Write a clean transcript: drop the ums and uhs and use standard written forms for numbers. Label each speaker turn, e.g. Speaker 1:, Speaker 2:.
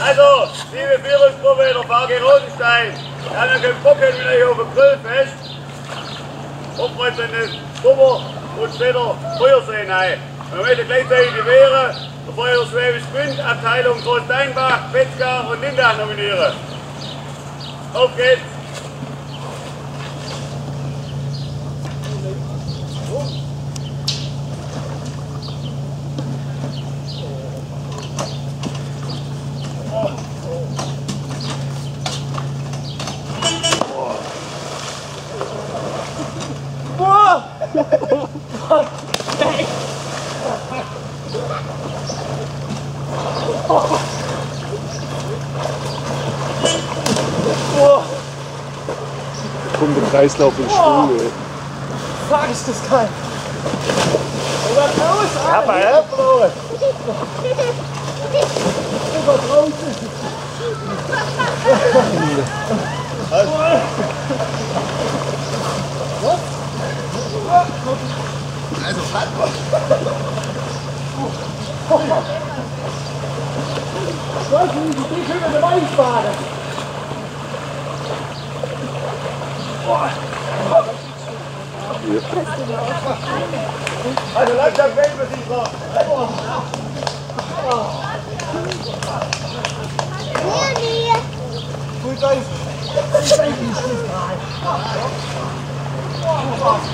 Speaker 1: Also, liebe Führungsgruppe der VG Rosenstein, wir haben einen Bock wieder hier auf dem Grillfest. Hoffen wir jetzt in den Sommer und später Feuersee rein. Wir möchten gleichzeitig die Wehre der Feuerwehr Schwäbisch Gmünd, Abteilung Großsteinbach, Betzgar und Lindach nominieren. Auf geht's!
Speaker 2: Kommt der Kreislauf in Schwung, ey.
Speaker 3: Fuck, ist das geil!
Speaker 1: Ja, mal her, Bro!
Speaker 2: Also, fahrt mal.
Speaker 3: Die können wir dabei fahren.
Speaker 1: Also langsam fällt man sich drauf.
Speaker 3: Gut,